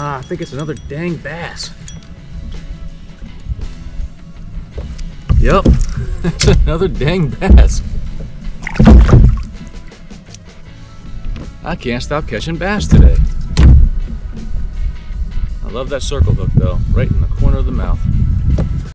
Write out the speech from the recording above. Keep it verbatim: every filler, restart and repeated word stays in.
Ah, I think it's another dang bass. Yep, it's another dang bass. I can't stop catching bass today. I love that circle hook though, right in the corner of the mouth.